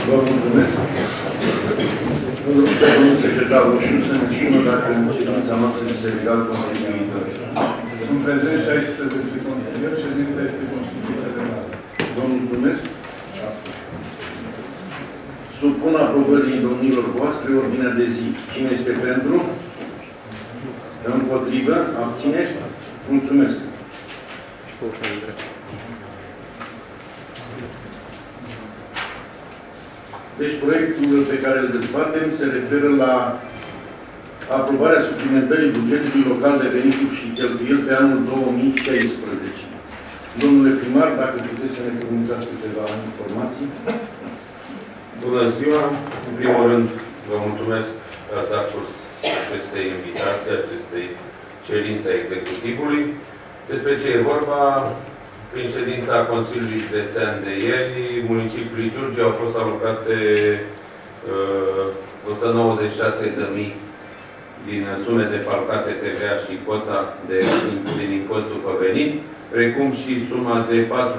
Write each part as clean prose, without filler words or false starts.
Vă mulțumesc. Îl rog pe domnul secretar Roșu să ne spună dacă în ședința noastră este legal constituită. Sunt prezenți 16 consilieri, ședința este constituită de mare. Vă mulțumesc. Supun aprobării domnilor voastre ordinea de zi. Cine este pentru? Împotrivă? Abține? Mulțumesc. Deci proiectul pe care îl dezbatem se referă la aprobarea suplimentării bugetului local de venituri și cheltuieli pe anul 2016. Domnule primar, dacă puteți să ne furnizați câteva informații. Bună ziua! În primul rând, vă mulțumesc că ați dat curs acestei invitații, acestei cerințe a executivului. Despre ce e vorba, prin ședința Consiliului Județean de ieri, municipiului Giurgiu au fost alocate 196.000 din sume defalcate TVA și cota din impozit după venit, precum și suma de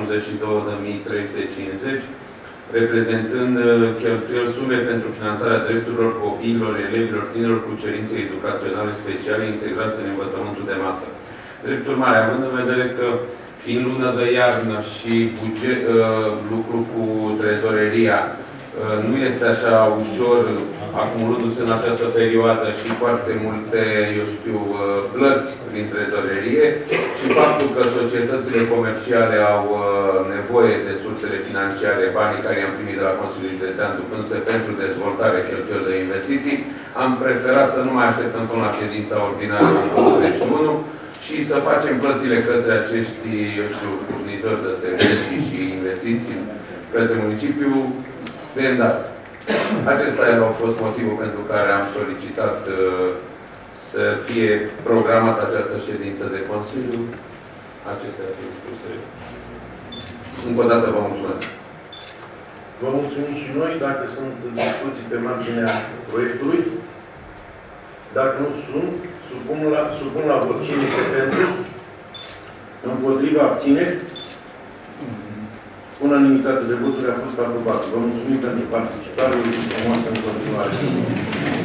42.350, reprezentând cheltuieli sume pentru finanțarea drepturilor copiilor, elevilor, tinerilor cu cerințe educaționale speciale integrați în învățământul de masă. Drept urmare, având în vedere că, fiind lună de iarnă și lucru cu trezoreria nu este așa ușor, acumulându-se în această perioadă și foarte multe, eu știu, plăți din trezorerie și faptul că societățile comerciale au nevoie de sursele financiare, banii care i-am primit de la Consiliul Județean, ducându-se pentru dezvoltare, cheltuieli de investiții, am preferat să nu mai așteptăm până la ședința ordinară din 21 și să facem plățile către acești, eu știu, furnizori de servicii și investiții către municipiu de îndată. Acesta a fost motivul pentru care am solicitat să fie programată această ședință de Consiliu. Acestea fiind spuse. Încă o dată vă mulțumesc. Vă mulțumim și noi. Dacă sunt discuții pe marginea proiectului, dacă nu sunt, supun la vot. Cine este pentru? Împotriva? Abține? Unanimitate de voturi a fost aprobată. Vă mulțumim pentru participare și frumoasă în continuare.